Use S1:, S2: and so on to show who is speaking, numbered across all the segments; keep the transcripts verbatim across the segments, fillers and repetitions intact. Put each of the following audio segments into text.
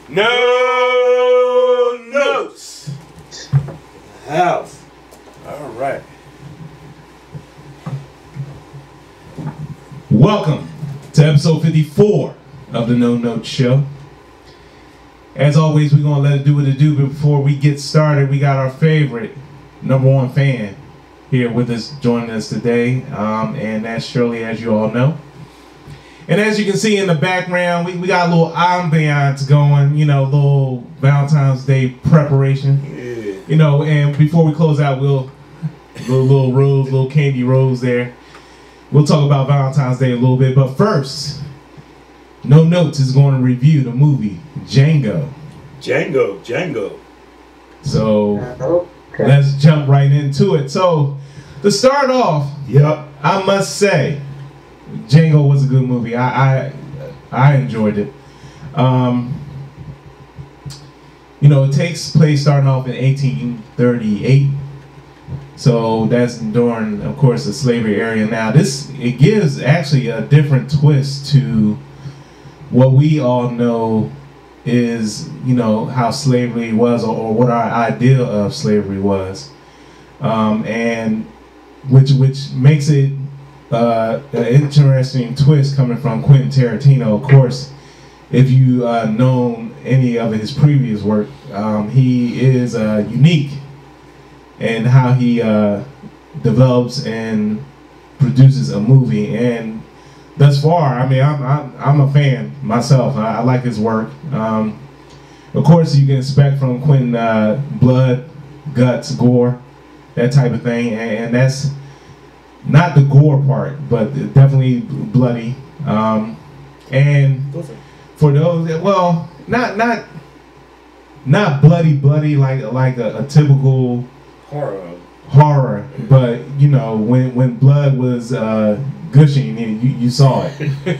S1: No Notes. House. All right.
S2: Welcome to episode fifty-four of the No Notes Show. As always, we're going to let it do what it do, but before we get started, we got our favorite number one fan here with us, joining us today, um, and that's Shirley, as you all know. And as you can see in the background, we, we got a little ambiance going, you know, a little Valentine's Day preparation.
S1: Yeah.
S2: You know, and before we close out, we'll, little, little rose, little candy rose there. We'll talk about Valentine's Day a little bit, but first, No Notes is going to review the movie Django.
S1: Django, Django.
S2: So
S3: Okay.
S2: let's jump right into it. So to start off,
S1: Yep.
S2: I must say, Django was a good movie. I I, I enjoyed it. Um, you know, it takes place starting off in eighteen thirty-eight. So that's during, of course, the slavery era. Now, this it gives actually a different twist to what we all know is, you know, how slavery was, or, or what our idea of slavery was, um, and which which makes it uh, an interesting twist coming from Quentin Tarantino. Of course, if you uh, known any of his previous work, um, he is uh, unique in how he uh, develops and produces a movie. And thus far, I mean, I'm I'm, I'm a fan myself. I, I like his work. Um, of course, you can expect from Quentin uh, blood, guts, gore, that type of thing, and, and that's not the gore part, but definitely bloody. Um, and for those, well, not not not bloody, bloody like like a, a typical
S1: Horror.
S2: horror, but you know, when when blood was uh, gushing, you you saw it.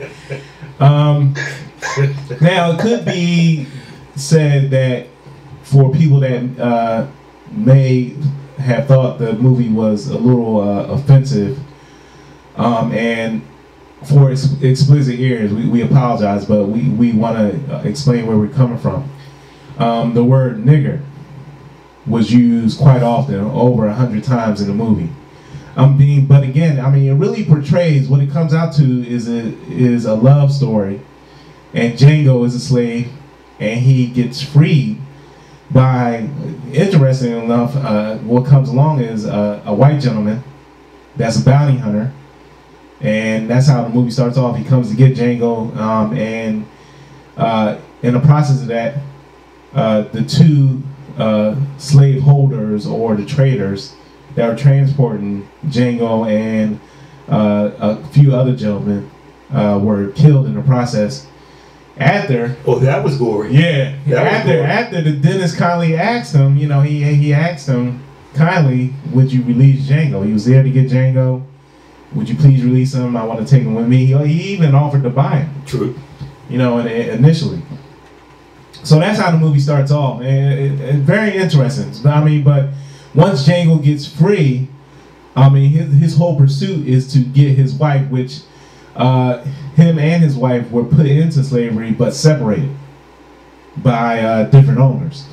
S2: um, now it could be said that for people that uh, may have thought the movie was a little uh, offensive, um, and for ex explicit ears, we, we apologize, but we, we want to explain where we're coming from. Um, the word nigger was used quite often, over a hundred times in the movie. Um, being, but again, I mean, it really portrays what it comes out to is a is a love story, and Django is a slave, and he gets freed by, interesting enough, uh, what comes along is uh, a white gentleman that's a bounty hunter, and that's how the movie starts off. He comes to get Django, um, and uh, in the process of that, uh, the two uh, slave holders, or the traders that were transporting Django and uh, a few other gentlemen uh, were killed in the process. After,
S1: Oh, that was gory.
S2: yeah,
S1: That was
S2: after
S1: gory.
S2: after the dentist kindly asked him, you know, he he asked him kindly, would you release Django? He was there to get Django. Would you please release him? I want to take him with me. He, he even offered to buy him,
S1: True.
S2: you know, and, and initially. So that's how the movie starts off, and it, it, very interesting. I mean, but once Django gets free, I mean, his his whole pursuit is to get his wife, which uh, him and his wife were put into slavery but separated by uh, different owners.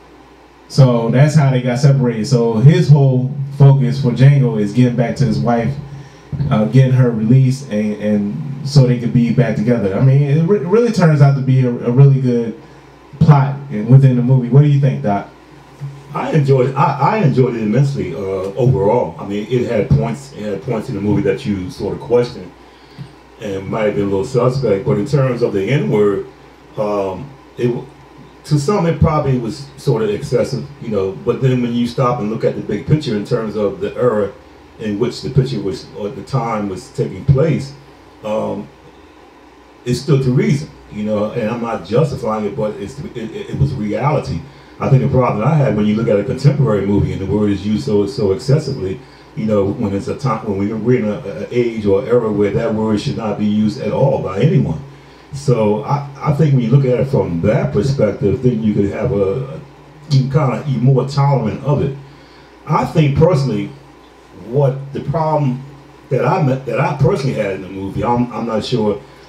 S2: So that's how they got separated. So his whole focus for Django is getting back to his wife, uh, getting her released, and, and so they could be back together. I mean, it re really turns out to be a, a really good plot within the movie. What do you think, Doc?
S1: I enjoyed it. I, I enjoyed it immensely uh, overall. I mean, it had points. It had points in the movie that you sort of questioned and might have been a little suspect. But in terms of the N word, um, it to some it probably was sort of excessive, you know. But then when you stop and look at the big picture in terms of the era in which the picture was, or the time was taking place, um, it stood to reason, you know. And I'm not justifying it, but it's it, it, it was reality. I think the problem I had when you look at a contemporary movie and the word is used so so excessively, you know, when it's a time when we're in an age or era where that word should not be used at all by anyone. So I, I think when you look at it from that perspective, then you could have a, a you can kind of be more tolerant of it. I think personally, what the problem that I met, that I personally had in the movie, I'm I'm not sure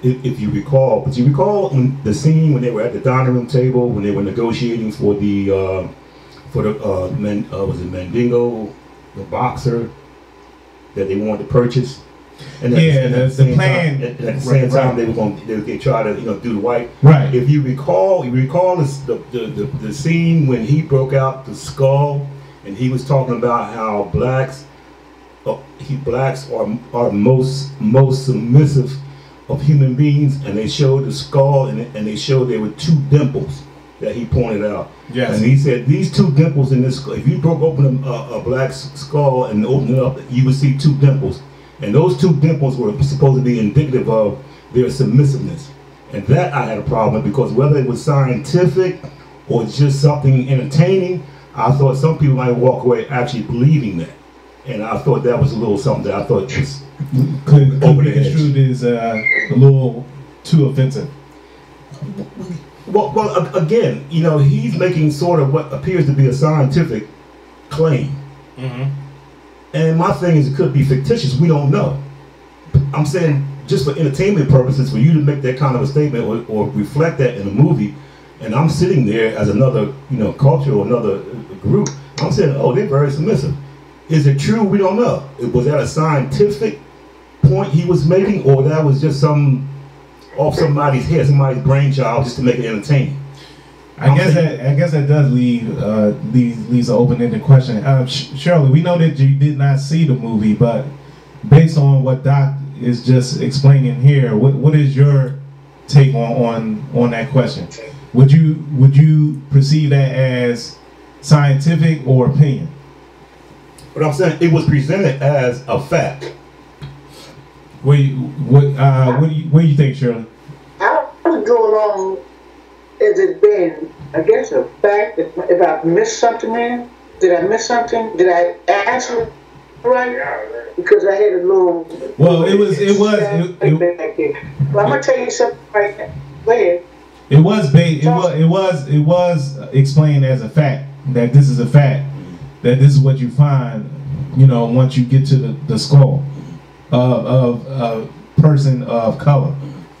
S1: if, if you recall, but you recall when the scene when they were at the dining room table when they were negotiating for the uh, for the uh, men, uh, was it Mandingo, the boxer that they wanted to purchase. And at,
S2: yeah,
S1: and
S2: the,
S1: at the,
S2: the plan.
S1: Time, at, at the same
S2: right,
S1: time,
S2: right.
S1: they were going. They, they try to, you know, do the white.
S2: Right.
S1: If you recall, you recall this, the, the the the scene when he broke out the skull, and he was talking about how blacks, uh, he blacks are are most most submissive of human beings, and they showed the skull, and and they showed there were two dimples that he pointed out.
S2: Yes.
S1: And he said these two dimples in this skull. If you broke open a, a, a black skull and opened it up, you would see two dimples. And those two dimples were supposed to be indicative of their submissiveness. And that I had a problem with, because whether it was scientific or just something entertaining, I thought some people might walk away actually believing that. And I thought that was a little something that I thought was
S2: could, could
S1: over
S2: be
S1: the edge.
S2: construed as uh, a little too offensive.
S1: Well, well, a- again, you know, he's making sort of what appears to be a scientific claim.
S2: Mm-hmm.
S1: And my thing is, it could be fictitious. We don't know. I'm saying, just for entertainment purposes, for you to make that kind of a statement or, or reflect that in a movie, and I'm sitting there as another, you know, culture or another group, I'm saying, oh, they're very submissive. Is it true? We don't know. Was that a scientific point he was making, or that was just some off somebody's head, somebody's brainchild, just to make it entertaining?
S2: I guess that I guess that does leave uh, leaves leaves an open-ended question. Uh, Sh- Shirley, we know that you did not see the movie, but based on what Doc is just explaining here, what what is your take on on, on that question? Would you would you perceive that as scientific or opinion?
S1: But I'm saying it was presented as a fact.
S2: What you, what uh, what do you what do you think, Shirley?
S3: I would go along as it being, I guess, a fact. If, if I missed something, man, did I miss something? Did I answer it right? Because I had a little.
S2: Well, it was it was it, it,
S3: well, I'm gonna tell you something right now. Go ahead.
S2: It was ba- it was it was it was explained as a fact that this is a fact, that this is what you find, you know, once you get to the, the skull of of a person of color.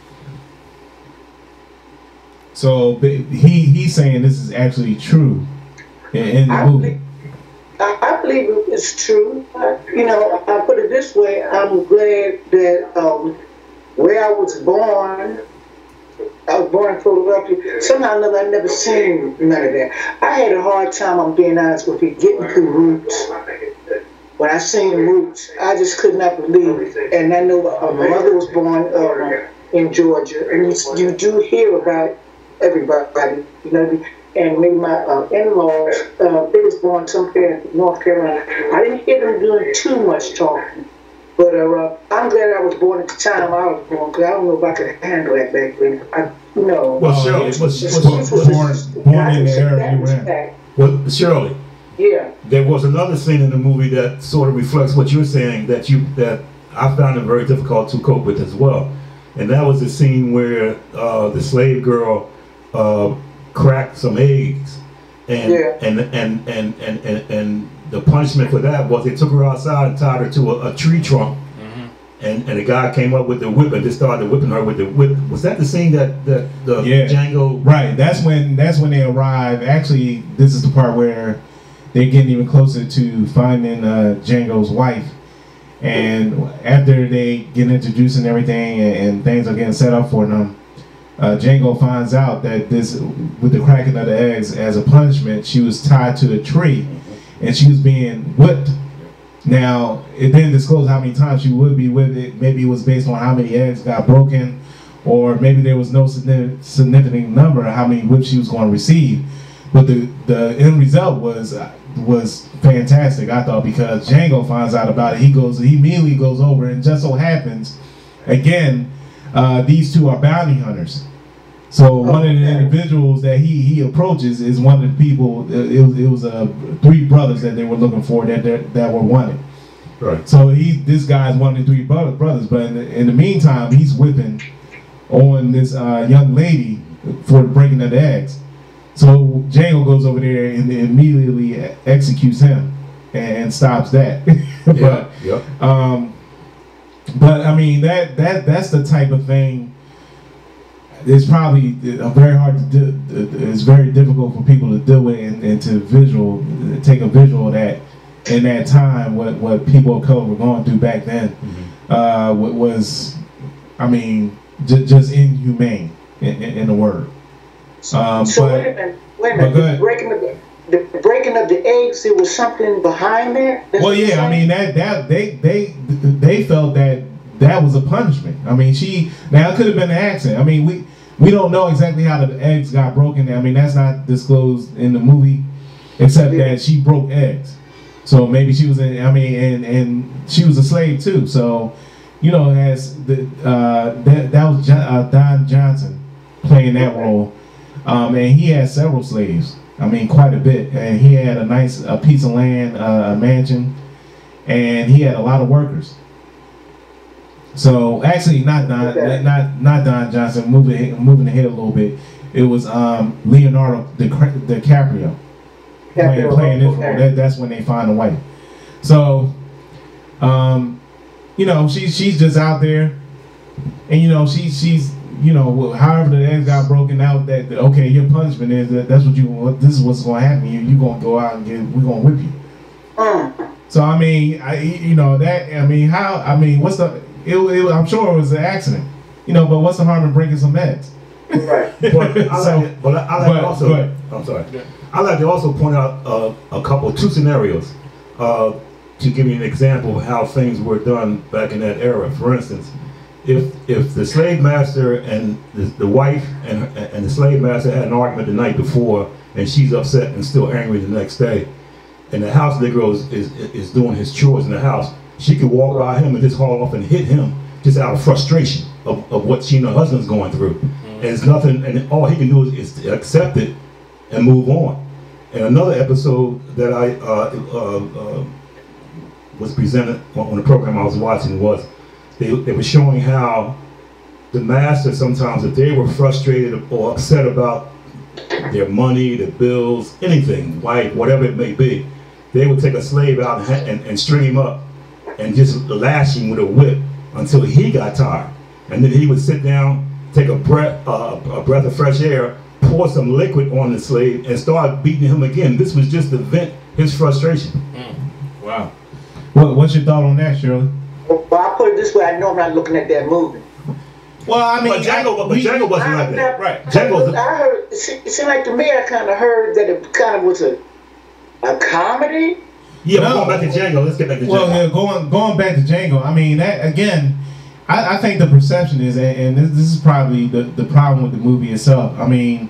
S2: So he he's saying this is actually true in, in the
S3: I
S2: movie.
S3: believe, I, I believe it's true. Uh, you know, I put it this way. I'm glad that um, where I was born, I was born in Philadelphia. Somehow or another, I never seen none of that. I had a hard time, I'm being honest with you, getting through Roots. When I seen Roots, I just could not believe it. And I know uh, my mother was born uh, in Georgia, and you, you do hear about everybody, you know. And maybe my uh, in-laws, uh, they was born somewhere in North Carolina. I didn't hear them doing too much talking. But uh, I'm glad I was born at the time I was born, because I don't know if I could handle that back then. I, you know.
S1: Well, Shirley,
S3: it's-
S1: was,
S3: it's-
S1: was,
S3: it's- it's-
S2: born- born
S3: I
S2: in the
S3: just
S2: era
S3: that
S2: you
S3: was
S2: were in.
S3: fact.
S1: well, Shirley,
S3: Yeah.
S1: there was another scene in the movie that sort of reflects what you're saying, that you that I found it very difficult to cope with as well. And that was the scene where uh, the slave girl uh, cracked some eggs, and,
S3: Yeah.
S1: and, and, and, and, and, and the punishment for that was they took her outside and tied her to a, a tree trunk. And, and the guy came up with the whip and just started whipping her with the whip. Was that the scene that, that the
S2: Yeah.
S1: Django?
S2: Right. That's when that's when they arrive. Actually, this is the part where they're getting even closer to finding uh, Django's wife. And after they get introduced and everything, and, and things are getting set up for them, uh, Django finds out that this, with the cracking of the eggs, as a punishment, she was tied to a tree, and she was being whipped. Now, it didn't disclose how many times she would be with it. Maybe it was based on how many eggs got broken, or maybe there was no significant number of how many whips she was going to receive. But the, the end result was was fantastic, I thought, because Django finds out about it. He goes, he immediately goes over, and just so happens, again, uh, these two are bounty hunters. So one of the individuals that he, he approaches is one of the people. It was it was uh, three brothers that they were looking for that that, that were wanted.
S1: Right.
S2: So he this guy's one of the three brother, brothers. But in the, in the meantime, he's whipping on this uh, young lady for breaking of the eggs. So Django goes over there and immediately executes him and stops that. but
S1: Yeah. Yeah.
S2: um, but I mean that that that's the type of thing it's probably uh, very hard to do. It's very difficult for people to do it and, and to visual, take a visual of that in that time. What what people of color were going through back then mm-hmm. uh, was, I mean, j- just inhumane in, in, in the word. Um,
S3: so
S2: but,
S3: wait a minute, wait a minute. The breaking of the, the breaking of the eggs, there was something behind there. That's
S2: well, yeah, I mean that that they they they felt that that was a punishment. I mean, she now it could have been an accident. I mean, we we don't know exactly how the eggs got broken. I mean, that's not disclosed in the movie, except yeah. that she broke eggs. So maybe she was in. I mean, and and she was a slave too. So, you know, as the uh, that that was John, uh, Don Johnson playing that role. Um, and he had several slaves. I mean, quite a bit. And he had a nice a piece of land, uh, a mansion, and he had a lot of workers. So actually, not Don, okay. not not Don Johnson. Moving moving ahead a little bit, it was um, Leonardo DiCaprio playing, playing this role. That, that's when they find a wife. So, um, you know, she she's just out there, and you know, she she's. You know, however the eggs got broken out, that, that okay, your punishment is that that's what you. What, this is what's going to happen. You you gonna go out and get. We're gonna whip you. Mm. So I mean, I you know that I mean how I mean what's the? It, it, I'm sure it was an accident. You know, but what's the harm in breaking some eggs?
S3: Right.
S1: But I like, so, it, but I like but, also. But, I'm sorry. Yeah. I like to also point out uh, a couple, two scenarios, uh, to give you an example of how things were done back in that era. For instance. If if the slave master and the, the wife and and the slave master had an argument the night before, and she's upset and still angry the next day, and the house nigger is, is is doing his chores in the house, she could walk by him and just haul off and hit him just out of frustration of, of what she and her husband's going through. And it's nothing, and all he can do is, is to accept it and move on. And another episode that I uh, uh, uh, was presented on the program I was watching was. They, they were showing how the master sometimes, if they were frustrated or upset about their money, their bills, anything, wife, whatever it may be, they would take a slave out and, and, and string him up and just lash him with a whip until he got tired. And then he would sit down, take a breath, uh, a breath of fresh air, pour some liquid on the slave, and start beating him again. This was just to vent his frustration.
S2: Mm. Wow. What, what's your thought on that, Shirley?
S3: Well, I put it this way, I know I'm not looking at that movie.
S1: Well, I mean, but Django, but
S2: we,
S1: Django wasn't like that. Right. Django.
S3: I heard, it seemed like to me, I kind of heard that it kind of was a a comedy.
S1: Yeah, no. But going back to Django, let's get back to Django.
S2: Well, yeah, going, going back to Django, I mean, that again, I, I think the perception is, and this, this is probably the, the problem with the movie itself. I mean,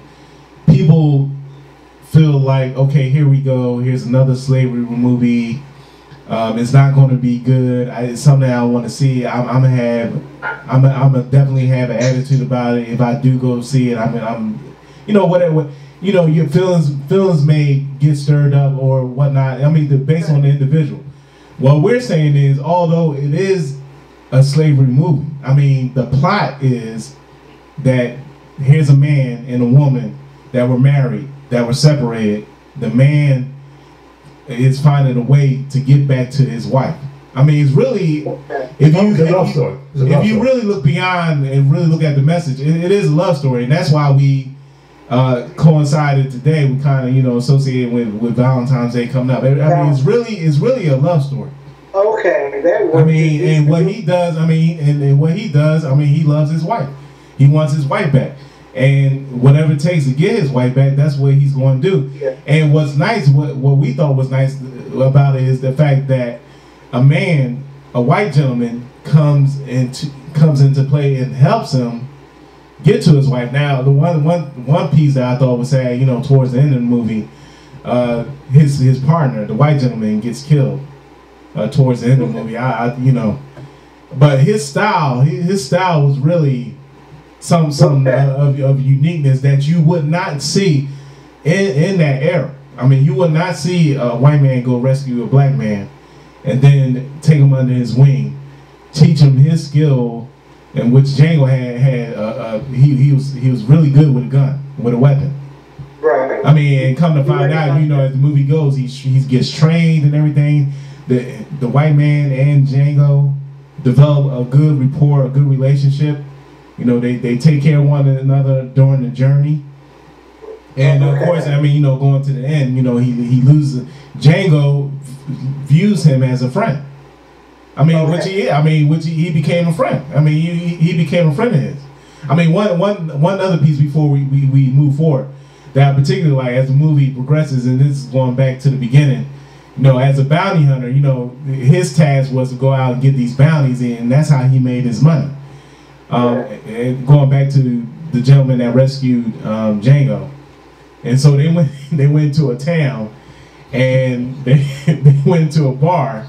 S2: people feel like, okay, here we go, here's another slavery movie. Um, it's not going to be good. I, it's something I want to see. I'm, I'm gonna have, I'm, I'm gonna definitely have an attitude about it. If I do go see it, I'm, I'm, you know, whatever. You know, your feelings, feelings may get stirred up or whatnot. I mean, the, based on the individual. What we're saying is, although it is a slavery movie, I mean, the plot is that here's a man and a woman that were married, that were separated. The man is finding a way to get back to his wife. I mean, it's really, if you,
S1: it's a love story. It's a
S2: if
S1: love
S2: you
S1: story.
S2: really look beyond and really look at the message, it, it is a love story, and that's why we uh, coincided today. We kind of, you know, associated with, with Valentine's Day coming up. I mean, it's really, it's really a love story.
S3: Okay, that works.
S2: I mean, and what he does, I mean, and, and what he does, I mean, he loves his wife. He wants his wife back. And whatever it takes to get his wife back, that's what he's going to do.
S3: Yeah.
S2: And what's nice, what, what we thought was nice about it is the fact that a man, a white gentleman, comes into comes into play and helps him get to his wife. Now, the one one one piece that I thought was sad, you know, towards the end of the movie, uh, his his partner, the white gentleman, gets killed uh, towards the end of the movie. I, I you know, but his style, his, his style was really some some uh, of, of uniqueness that you would not see in in that era. I mean, you would not see a white man go rescue a black man and then take him under his wing, teach him his skill, in which Django had had. Uh, uh, he he was he was really good with a gun, with a weapon.
S3: Right.
S2: I mean, and come to find out, you know, as the movie goes, he he gets trained and everything. The the white man and Django develop a good rapport, a good relationship. You know, they, they take care of one another during the journey. And of course, I mean, you know, going to the end, you know, he he loses. Django views him as a friend. I mean, okay. which he, I mean, which he, he became a friend. I mean, he, he became a friend of his. I mean, one one one other piece before we, we, we move forward that I particularly like as the movie progresses, and this is going back to the beginning. You know, as a bounty hunter, you know, his task was to go out and get these bounties in, and that's how he made his money. Um, and going back to the gentleman that rescued um, Django, and so they went they went to a town, and they they went to a bar,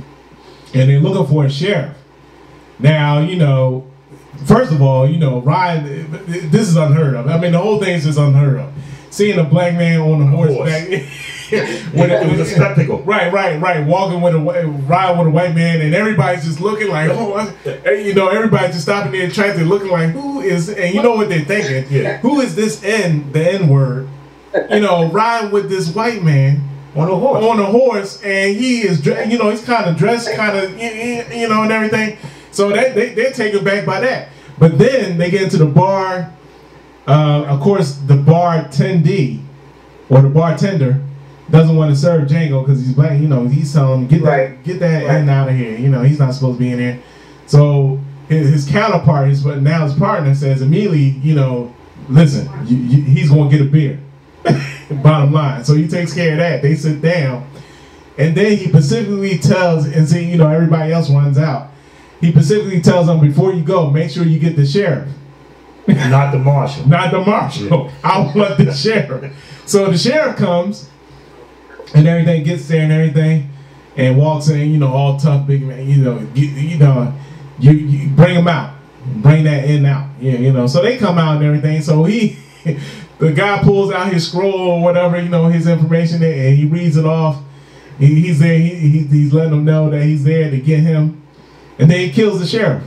S2: and they're looking for a sheriff. Now, you know, first of all, you know, Ryan, this is unheard of. I mean, the whole thing is just unheard of. Seeing a black man on a horseback.
S1: When it, it was a spectacle.
S2: Right, right, right. Walking with a ride with a white man, and everybody's just looking like, oh, you know, everybody's just stopping there and trying to looking like, who is? And you know what they're thinking?
S1: Yeah.
S2: Who is this N, the N word? You know, riding with this white man
S1: on a horse,
S2: on a horse, and he is, you know, he's kind of dressed, kind of, you know, and everything. So that they they're taken back by that. But then they get into the bar. Uh, of course, the bartendee or the bartender doesn't want to serve Django because he's black. You know, he's telling him, get that, right. get that right. N out of here. You know, he's not supposed to be in there. So his, his counterpart, his now his partner says immediately, you know, listen, you, you, he's going to get a beer. Bottom line. So he takes care of that. They sit down, and then he specifically tells, and see, you know, everybody else runs out. He specifically tells them, before you go, make sure you get the sheriff.
S1: Not the marshal.
S2: Not the marshal. Yeah. I want the sheriff. So the sheriff comes, and everything gets there and everything, and walks in, you know, all tough, big man, you know, you, you know, you, you bring him out, bring that in out, yeah, you know. So they come out and everything. So he, the guy pulls out his scroll or whatever, you know, his information, and he reads it off. He, he's there. He, he, he's letting them know that he's there to get him, and then he kills the sheriff.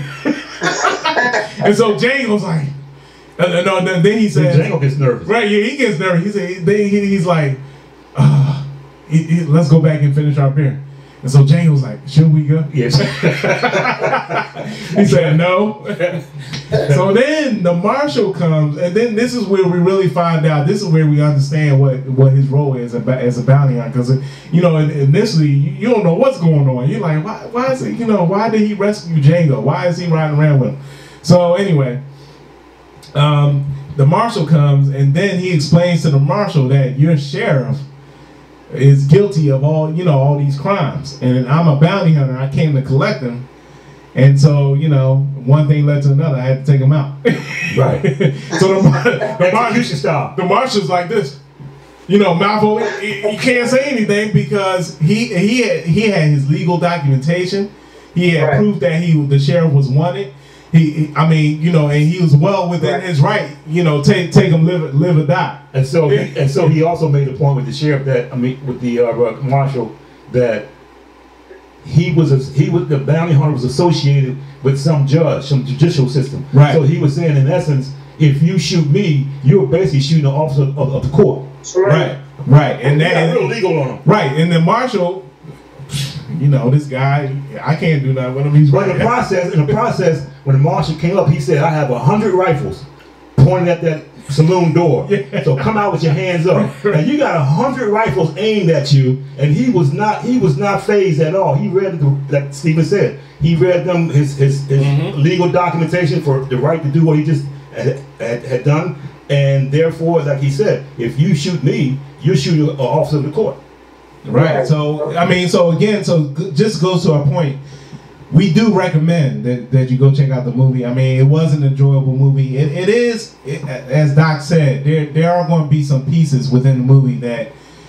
S2: And so Django's like, uh, no, no, then he says,
S1: Django gets nervous.
S2: Right, yeah, he gets nervous. He said, then he, he's like, uh, he, he, let's go back and finish our beer. And so Django's like, should we go?
S1: Yes.
S2: He said no. So then the marshal comes, and then this is where we really find out. This is where we understand what what his role is as a bounty hunter. Because you know, initially you don't know what's going on. You're like, why? Why is it? You know, why did he rescue Django? Why is he riding around with him? So anyway, um, the marshal comes, and then he explains to the marshal that your sheriff is guilty of all, you know, all these crimes, and I'm a bounty hunter. I came to collect them, and so, you know, one thing led to another. I had to take him out.
S1: Right.
S2: So the, the marshal
S1: style.
S2: The marshal's like this, you know, mouth open. He can't say anything because he he had, he had his legal documentation. He had right. proof that he the sheriff was wanted. He, I mean, you know, and he was well within right. his right, you know, take take him live live or die.
S1: And so, he, and so he also made the point with the sheriff that I mean, with the uh, marshal, that he was a, he was the bounty hunter was associated with some judge, some judicial system.
S2: Right.
S1: So he was saying, in essence, if you shoot me, you're basically shooting an officer of, of the court.
S2: Right. Right. And that
S1: real legal on him.
S2: Right. And the marshal, you know, this guy, I can't do nothing with him. He's
S1: but
S2: right.
S1: in the process, in the process, when the marshal came up, he said, "I have a hundred rifles pointed at that saloon door. Yeah. So come out with your hands up." And you got a hundred rifles aimed at you, and he was not he was not fazed at all. He read, the, like Stephen said, he read them his his, his mm-hmm. legal documentation for the right to do what he just had, had, had done, and therefore, like he said, if you shoot me, you're shooting an officer of the court.
S2: Right. So I mean, so again, so just goes to our point. We do recommend that, that you go check out the movie. I mean, it was an enjoyable movie. It, it is, it, as Doc said, there there are going to be some pieces within the movie that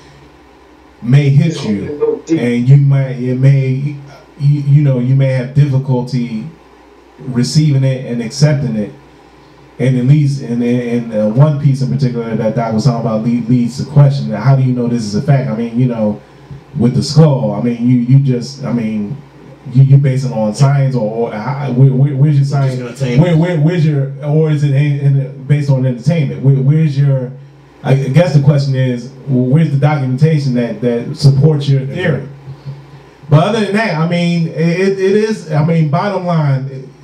S2: may hit you, and you might it may you, you know you may have difficulty receiving it and accepting it. And at least, and in uh, one piece in particular that Doc was talking about lead, leads to the question: how do you know this is a fact? I mean, you know, with the skull, I mean, you you just, I mean, you you base it on science, or, or how, where, where, where's your science? Where, where where's your, or is it in, in, based on entertainment? Where, where's your? I guess the question is, well, where's the documentation that that supports your theory? But other than that, I mean, it, it is. I mean, bottom line. It,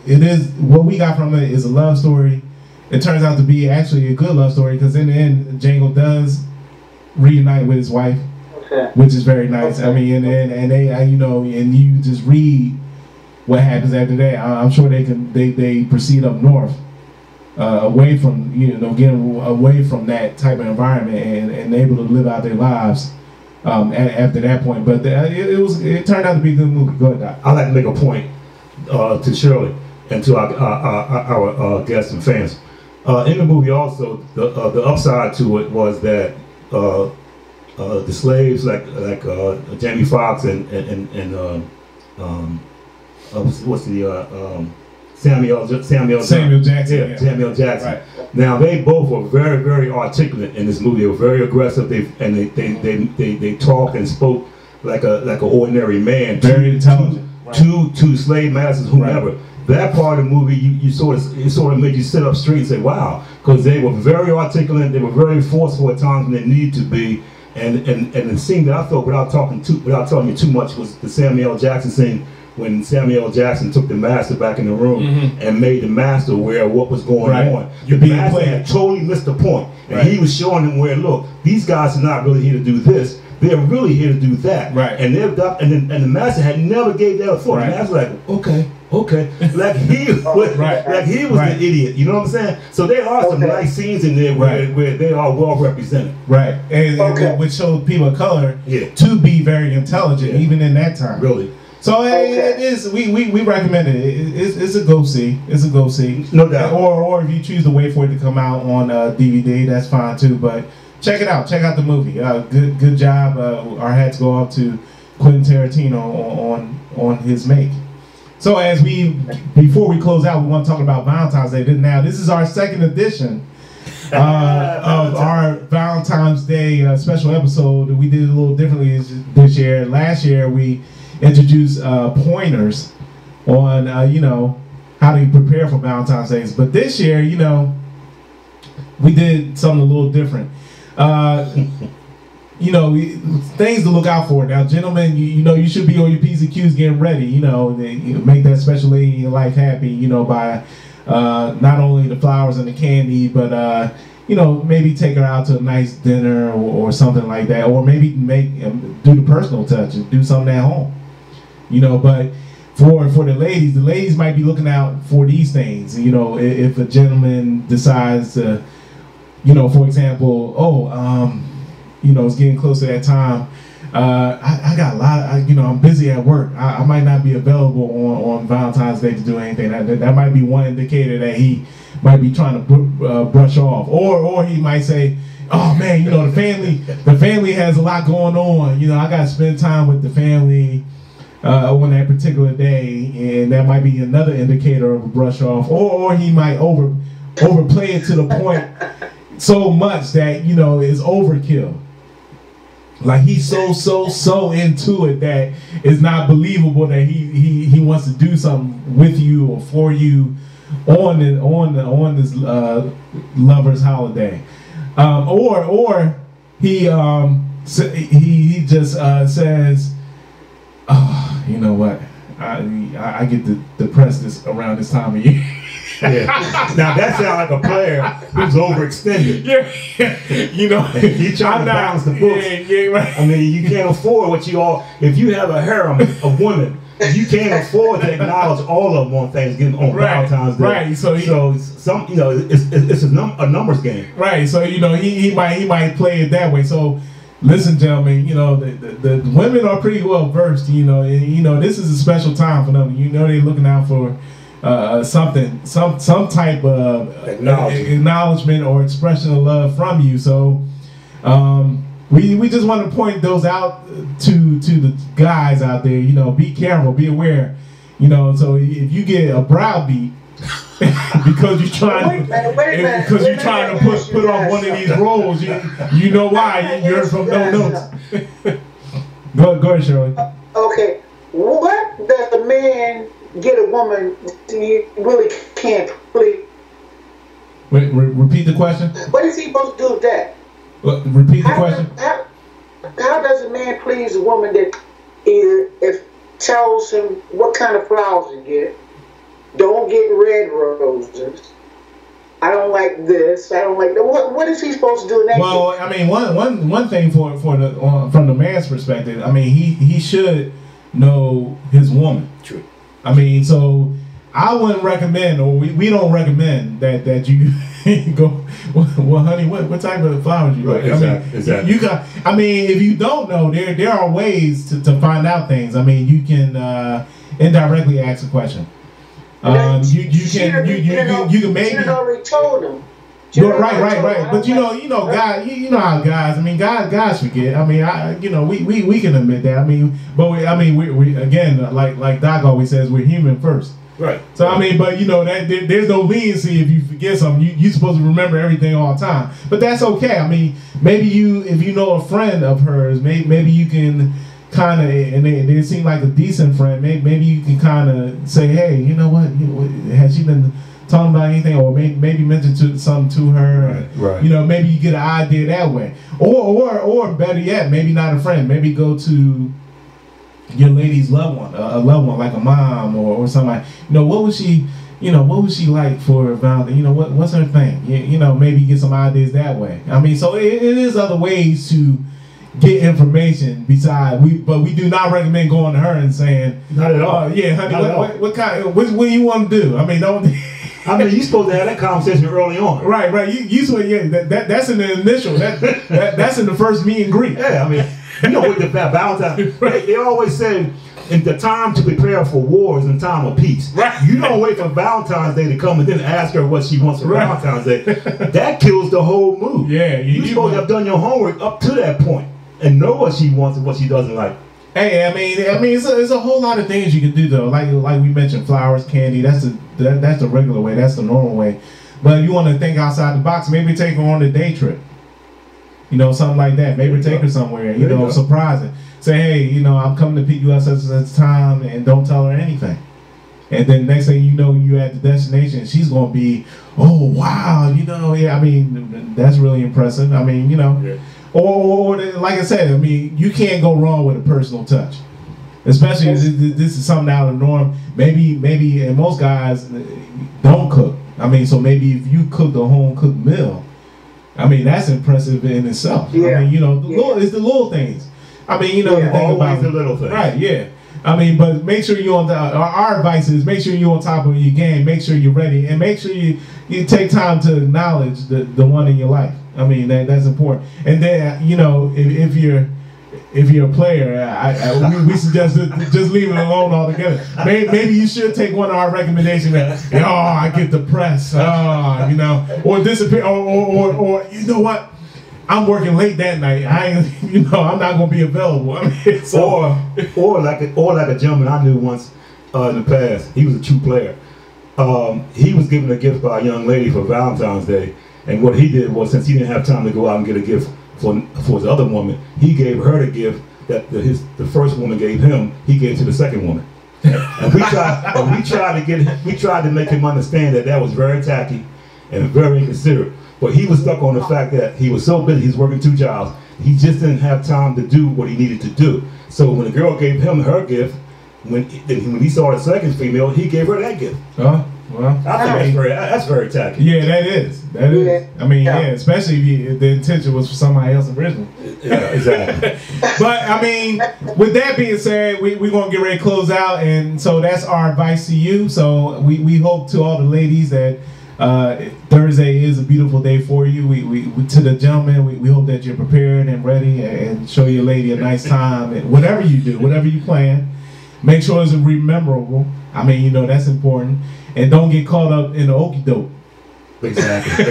S2: it is what we got from it is a love story. It turns out to be actually a good love story because in the end, Django does reunite with his wife, okay. which is very nice. Okay. I mean, and and, and they, you know, and you just read what happens after that. I'm sure they can they they proceed up north, uh, away from you know getting away from that type of environment and, and able to live out their lives um, at, after that point. But the, it, it was it turned out to be a good movie. Go ahead, Doc.
S1: I'd like to make a point uh, to Shirley and to our our, our, our uh, guests and fans. Uh, in the movie, also the uh, the upside to it was that uh, uh, the slaves like like uh, Jamie Foxx and and and uh, um, uh, what's the uh, um, Samuel Samuel
S2: Samuel Jackson
S1: yeah,
S2: yeah.
S1: Samuel Jackson.
S2: Right.
S1: Now they both were very very articulate in this movie. They were very aggressive. They and they they they they, they talked and spoke like a like an ordinary man.
S2: Very
S1: to,
S2: intelligent.
S1: To,
S2: right.
S1: to to slave masters, whomever. Right. That part of the movie, you, you sort of it sort of made you sit up straight and say, "Wow," because they were very articulate, they were very forceful at times when they needed to be, and and and the scene that I thought, without talking too, without telling you too much, was the Samuel Jackson scene when Samuel Jackson took the master back in the room mm-hmm. and made the master aware of what was going
S2: right.
S1: on.
S2: You're
S1: the
S2: being
S1: master
S2: played.
S1: had totally missed the point, and
S2: right.
S1: he was showing them where, look, these guys are not really here to do this. They're really here to do that.
S2: Right.
S1: And they've got, and then, and the master had never gave that a thought.
S2: Right.
S1: The master was like, okay, okay, like he was,
S2: right.
S1: like he was
S2: right.
S1: the idiot. You know what I'm saying? So there are some okay. nice scenes in there where,
S2: right.
S1: where they are well represented.
S2: Right, and,
S3: okay.
S2: and which showed people of color
S1: yeah.
S2: to be very intelligent,
S1: yeah.
S2: even in that time.
S1: Really.
S2: So
S3: okay.
S2: it is. We, we, we recommend it. it it's, it's a go see. It's a go see.
S1: No doubt.
S2: Or or if you choose to wait for it to come out on uh, D V D, that's fine too. But check it out. Check out the movie. Uh, good good job. Uh, our hats go off to Quentin Tarantino on on his make. So as we before we close out, we want to talk about Valentine's Day. Now this is our second edition uh, of our Valentine's Day uh, special episode. We did it a little differently this year. Last year we introduced uh, pointers on uh, you know how to prepare for Valentine's Day. But this year, you know, we did something a little different. Uh, you know, we, things to look out for. Now, gentlemen, you, you know, you should be on your P's and Q's getting ready. You know, they, you know, make that special lady in your life happy. You know, by uh, not only the flowers and the candy, but uh, you know, maybe take her out to a nice dinner or, or something like that, or maybe make um, do the personal touch and do something at home. You know, but for for the ladies, the ladies might be looking out for these things. You know, if, if a gentleman decides to, you know, for example, oh, um, you know, it's getting close to that time. Uh, I, I got a lot of, I, you know, I'm busy at work. I, I might not be available on, on Valentine's Day to do anything. That, that might be one indicator that he might be trying to br uh, brush off. Or or he might say, oh man, you know, the family, the family has a lot going on. You know, I got to spend time with the family uh, on that particular day. And that might be another indicator of a brush off. Or, or he might over overplay it to the point so much that, you know, it's overkill. Like he's so so so into it that it's not believable that he he, he wants to do something with you or for you on the, on the, on this uh, lover's holiday, um, or or he um he he just uh, says, oh, you know what, I I get depressed this around this time of year.
S1: Yeah. Now that sounds like a player who's overextended.
S2: Yeah, you know,
S1: you trying to balance the books.
S2: Yeah, yeah, right.
S1: I mean, you can't afford what you all. If you have a harem of women, you can't afford to acknowledge all of them on Thanksgiving on
S2: right,
S1: Valentine's Day.
S2: Right. So, he,
S1: so some, you know, it's it's a, num a numbers game.
S2: Right. So you know, he he might he might play it that way. So. Listen, gentlemen, you know, the, the, the women are pretty well versed, you know, and, you know, this is a special time for them. You know, they're looking out for uh, something, some some type of acknowledgement. acknowledgement or expression of love from you. So um, we, we just want to point those out to, to the guys out there, you know, be careful, be aware, you know, so if you get a browbeat, because you're trying, because you're trying to put put off one of these roles, you you know why you heard from no notes. go go ahead, Shirley.
S3: Okay, what does a man get a woman he really can't please?
S2: Wait, re repeat the question.
S3: What is he supposed to do with that?
S2: Uh, repeat the
S3: how
S2: question.
S3: Does, how, how does a man please a woman that either if tells him what kind of flowers to get? don't get red roses. I don't like this. I don't like that. What, what is he supposed to do in that
S2: Well,
S3: case?
S2: I mean, one one one thing for for the uh, from the man's perspective, I mean, he he should know his woman.
S1: True.
S2: I mean, so I wouldn't recommend, or we, we don't recommend that that you go. Well, honey, what what type of flowers you like?
S1: Right,
S2: I
S1: exactly,
S2: mean,
S1: exactly.
S2: you got. I mean, if you don't know, there there are ways to, to find out things. I mean, you can uh, indirectly ask a question. Um, you you can you you, you, you can maybe.
S3: She already told him.
S2: You're right, right, right. But you know, you know, guys, you, you know how guys. I mean, guys, guys forget. I mean, I, you know, we, we, we can admit that. I mean, but we, I mean, we, we again, like like Doc always says, we're human first.
S1: Right.
S2: So I mean, but you know that there, there's no leniency if you forget something. You you're supposed to remember everything all the time. But that's okay. I mean, maybe you, if you know a friend of hers, maybe maybe you can kind of, and they, they seem like a decent friend. Maybe maybe you can kind of say, hey, you know what? You know, has she been talking about anything, or maybe maybe mention to something to her?
S1: Right, right.
S2: You know, maybe you get an idea that way, or or or better yet, maybe not a friend. Maybe go to your lady's loved one, a, a loved one like a mom or, or somebody. You know, what was she? You know, what was she like for Valentine? You know, what what's her thing? You, you know, maybe get some ideas that way. I mean, so it, it is other ways to get information besides we, but we do not recommend going to her and saying,
S1: Not at all.
S2: Uh, yeah, honey,
S1: Not
S2: what,
S1: at all.
S2: what, what kind? What, what do you want to do? I mean, don't.
S1: I mean, you're supposed to have that conversation early on.
S2: Right, right. You, you swear, yeah. That, that that's in the initial. That, that that's in the first meet and greet.
S1: Yeah, I mean, you know, with the Valentine, they, they always said, in the time to prepare for war is in time of peace.
S2: Right.
S1: You don't wait for Valentine's Day to come and then ask her what she wants for
S2: Right.
S1: Valentine's Day. That kills the whole mood.
S2: Yeah, you-
S1: You're
S2: you-
S1: supposed to have done your homework up to that point and know what she wants and what she doesn't like.
S2: Hey, I mean, I mean, it's a, it's a whole lot of things you can do though. Like like we mentioned, flowers, candy. That's the that, that's the regular way. That's the normal way. But if you want to think outside the box, maybe take her on a day trip. You know, something like that. Maybe
S1: There you
S2: take
S1: go.
S2: her somewhere. You
S1: There you
S2: know,
S1: go.
S2: surprise her. Say, hey, you know, I'm coming to pick you up such and such time, and don't tell her anything. And then next thing you know, you at the destination, she's gonna be, oh wow, you know, yeah. I mean, that's really impressive. I mean, you know.
S1: Yeah.
S2: Or, or, or like I said, I mean, you can't go wrong with a personal touch, especially if this, this is something out of the norm. Maybe, maybe, and most guys don't cook. I mean, so maybe if you cook a home cooked meal, I mean, that's impressive in itself.
S3: Yeah.
S2: I mean, you know, the
S3: Yeah.
S2: little, it's the little things. I mean, you know,
S3: Yeah.
S2: the thing
S1: Always
S2: about
S1: the little things.
S2: right? Yeah. I mean, but make sure you're on the. Our, our advice is make sure you're on top of your game. Make sure you're ready, and make sure you you take time to acknowledge the the one in your life. I mean, that that's important. And then, you know, if, if you're if you're a player, I, I, we, we suggest to just leave it alone altogether. Maybe, maybe you should take one of our recommendations that, oh, I get depressed, oh, you know, or disappear, or, or, or, or you know what, I'm working late that night. I ain't, you know, I'm not gonna be available. I mean, so,
S1: Or, or like a, or like a gentleman I knew once uh, in the past. He was a true player. Um, he was given a gift by a young lady for Valentine's Day, and what he did was, since he didn't have time to go out and get a gift for for his other woman, he gave her the gift that the, his the first woman gave him. He gave to the second woman, and we tried and we tried to get we tried to make him understand that that was very tacky and very inconsiderate. But he was stuck on the fact that he was so busy. He's working two jobs. He just didn't have time to do what he needed to do. So when the girl gave him her gift, when when he saw the second female, he gave her that gift.
S2: oh, well,
S1: I think that's very that's very tacky.
S2: yeah, that is, that is.
S3: Yeah.
S2: I mean, yeah,
S3: Yeah.
S2: especially if, you, if the intention was for somebody else originally.
S1: Yeah, exactly.
S2: But I mean, with that being said, we, we're gonna get ready to close out, and so that's our advice to you. So we, we hope to all the ladies that uh, Thursday is a beautiful day for you. We, we, we to the gentlemen, we, we hope that you're prepared and ready, and show your lady a nice time. And whatever you do, whatever you plan, make sure it's memorable. I mean, you know, that's important, and don't get caught up in the okie doke.
S1: Exactly.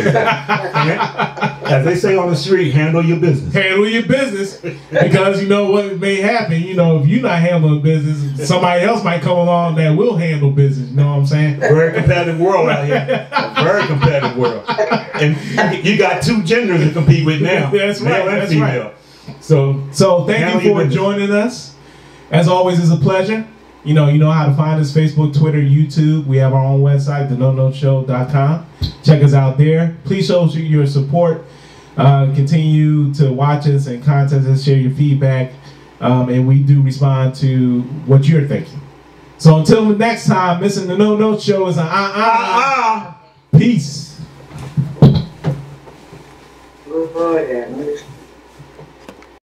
S1: exactly. As they say on the street, handle your business.
S2: Handle your business, because you know what may happen. You know, if you're not handling business, somebody else might come along that will handle business. You know what I'm saying?
S1: Very competitive world out here. A very competitive world. And you got two genders to compete with now.
S2: That's right,
S1: Male and
S2: that's
S1: female. So
S2: So thank
S1: Handle
S2: you
S1: your
S2: for
S1: business.
S2: joining us. As always, it's a pleasure. You know, you know how to find us: Facebook, Twitter, YouTube. We have our own website, the no no show dot com. Check us out there. Please show us your support. Uh, continue to watch us and contact us, share your feedback, um, and we do respond to what you're thinking. So until the next time, missing the No No Show is an uh uh. Peace.
S3: Go ahead.